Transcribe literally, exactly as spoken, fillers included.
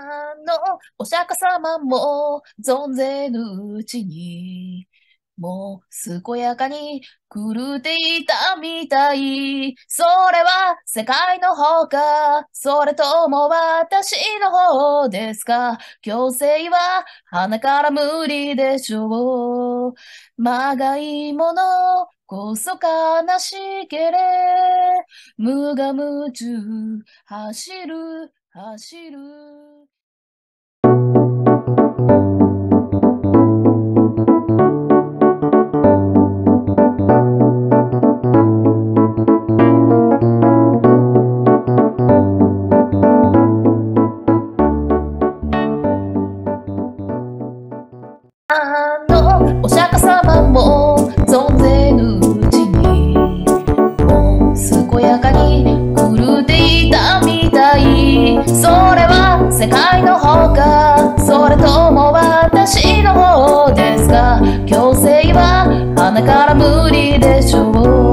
あの、お釈迦様も存ぜぬうちに、もう健やかに狂っていたみたい。それは世界の方か、それとも私の方ですか。強制は鼻から無理でしょう。まがいものこそ悲しけれ。無我夢中、走る、走る。あのお釈迦様も存ぜぬうちに、もう健やかに狂っていたみたい。それは世界の方か、それとも私の方ですか。強制は鼻から無理でしょう。